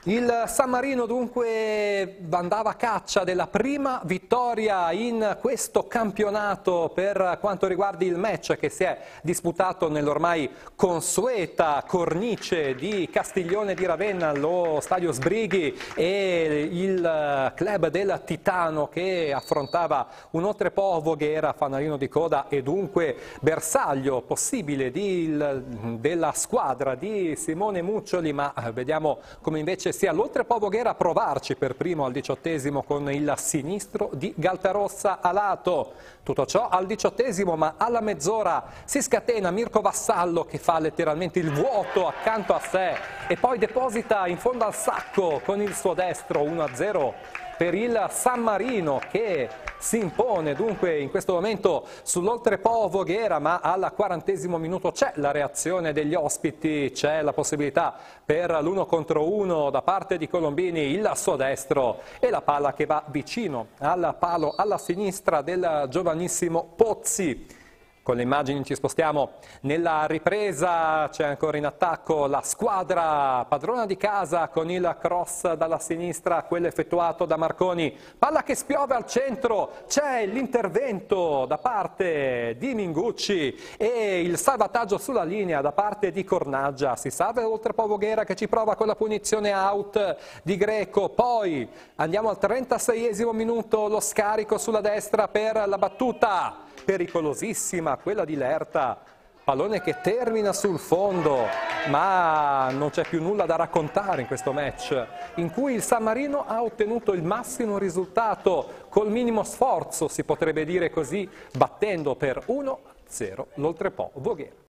Il San Marino dunque andava a caccia della prima vittoria in questo campionato per quanto riguarda il match che si è disputato nell'ormai consueta cornice di Castiglione di Ravenna, lo Stadio Sbrighi, e il club del Titano che affrontava un Oltrepo Voghera, fanalino di coda e dunque bersaglio possibile della squadra di Simone Muccioli, ma vediamo come invece sia l'Oltrepo Voghera a provarci per primo al 18° con il sinistro di Galtarossa a lato. Tutto ciò al 18°, ma alla mezz'ora si scatena Mirko Vassallo che fa letteralmente il vuoto accanto a sé e poi deposita in fondo al sacco con il suo destro 1-0 per il San Marino che si impone dunque in questo momento sull'Oltrepo Voghera, ma al 40° minuto c'è la reazione degli ospiti, c'è la possibilità per l'1 contro 1 da parte di Colombini, il suo destro e la palla che va vicino al palo alla sinistra del giovanissimo Pozzi. Con le immagini ci spostiamo nella ripresa, c'è ancora in attacco la squadra padrona di casa con il cross dalla sinistra, quello effettuato da Marconi, palla che spiove al centro, c'è l'intervento da parte di Mingucci e il salvataggio sulla linea da parte di Cornaggia, si salva Oltrepo Voghera che ci prova con la punizione out di Greco, poi andiamo al 36° minuto, lo scarico sulla destra per la battuta pericolosissima, quella di Lerta, pallone che termina sul fondo, ma non c'è più nulla da raccontare in questo match in cui il San Marino ha ottenuto il massimo risultato col minimo sforzo, si potrebbe dire così, battendo per 1-0 l'Oltrepo Voghera.